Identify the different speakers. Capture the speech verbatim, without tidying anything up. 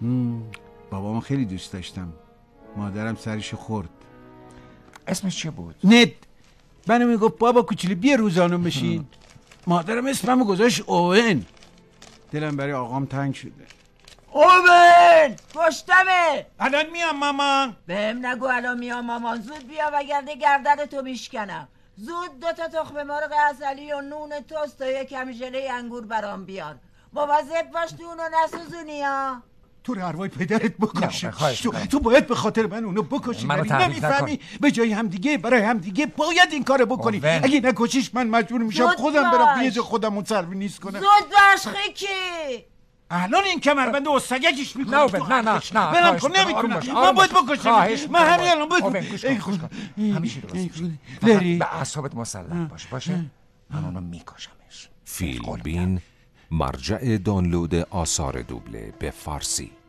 Speaker 1: بابامو خیلی دوست داشتم، مادرم سرش خورد.
Speaker 2: اسمش چه بود؟
Speaker 1: ند. منو میگفت بابا کوچولو بیا روزانو بشین. مادرم اسممو گذاشت اوون. دلم برای آقام تنگ شده.
Speaker 3: اوون پشتمه.
Speaker 1: الان میام مامان.
Speaker 3: بهم نگو الان میام مامان، زود بیا وگرنه گردن تو میشکنم. زود دو تا تخم مرغ عسلی و نون توست و یک کمی ژله انگور برام بیار. مواظب باش تو اونو نسوزونی ها.
Speaker 1: تو رو ارواح پدرت بکشه. تو, تو باید به خاطر من اونو بکشی.
Speaker 2: منو تحریک
Speaker 1: نمیفهمی؟ به جای همدیگه برای همدیگه باید این کارو بکنی.
Speaker 2: اوون.
Speaker 1: اگه نکشیش من مجبور میشم خودم برم پیش خودمو سرویس کنم.
Speaker 3: زود باش خیکی.
Speaker 1: الان این کمربند استگکش میکنم.
Speaker 2: نه اوون، نه نه نه
Speaker 1: برم کن نمیکنم. من باید بکشم. من همین الان باید.
Speaker 2: ای خدا همیشه درست
Speaker 1: بری
Speaker 2: به اعصابت مسلط باش. باشه من اونو میکشمش.
Speaker 4: فیلم بین، مرجع دانلود آثار دوبله به فارسی.